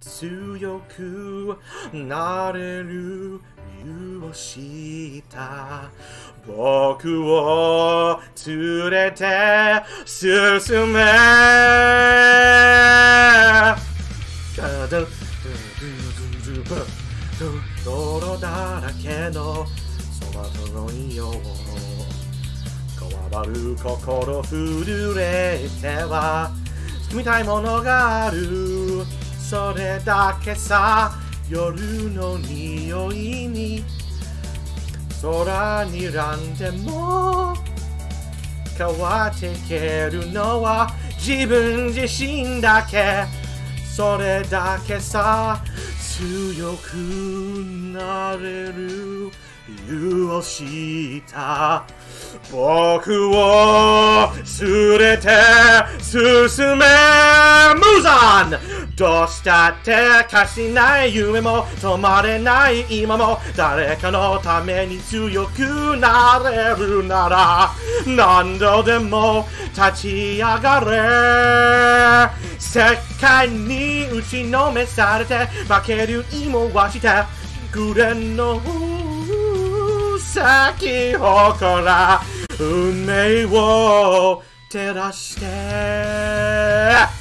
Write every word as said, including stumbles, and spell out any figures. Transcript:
強くなれる理由を知った僕を連れて進め泥だらけのそばとの匂いこわばる心震えては住みたいものがあるそれだけさ夜の匂いに空にらんでも変わっていけるのは自分自身だけそれだけさ強くなれる理由を知った僕を連れて進め Moves on どうしたって貸しない夢も止まれない今も誰かのために強くなれるなら何度でも立ち上がれ世界に打ちのめされて負ける意もはしてくれの咲き誇ら運命を照らして